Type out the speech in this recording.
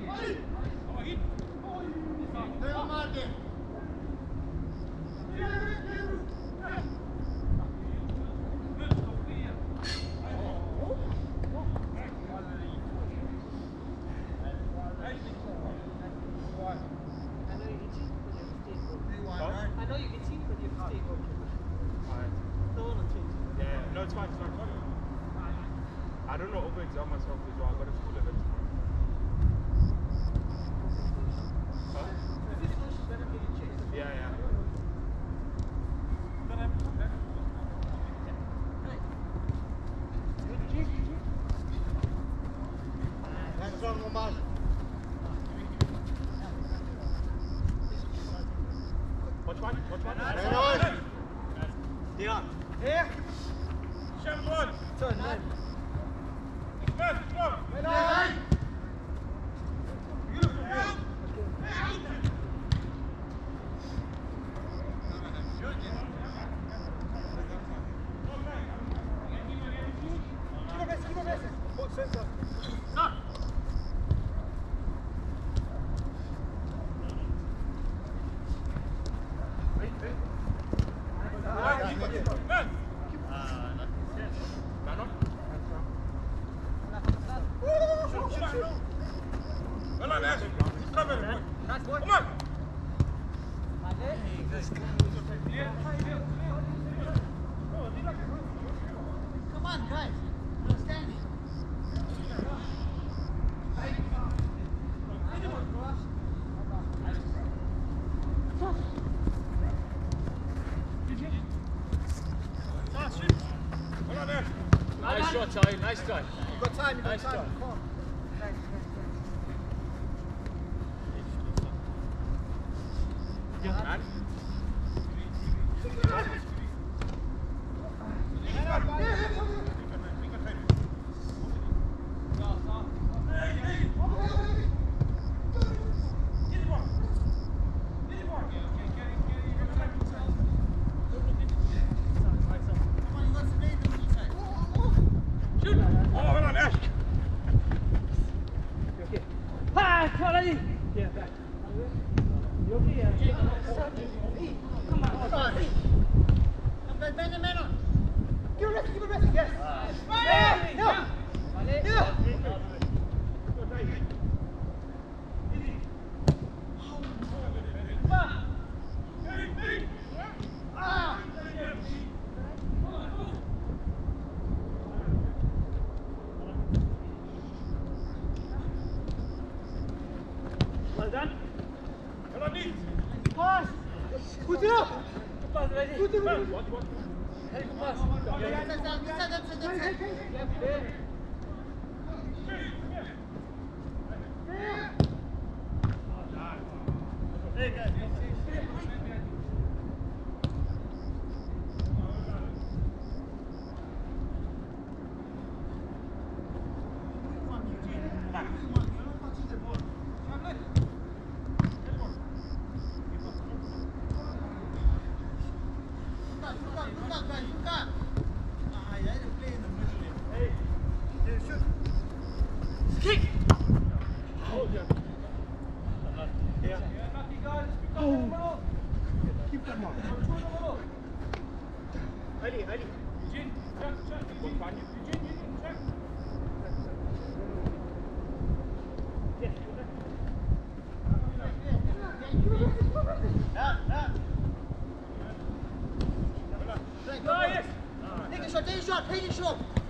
No, it's fine, it's fine. I don't know over-exam myself as well. I got a school event tomorrow. Huh? Yeah, yeah. Watch one. Dion. Here. Seven one. Turn, man. Come on, guys. You're standing. Nice shot, Charlie. Nice try. You've got time, Nice try. Come on. Man. Well done. Pass. Put it up. Pass ready. Put it up. Pass. Hey guys. Kick. Keep them up. Ali. Take a shot, take a shot.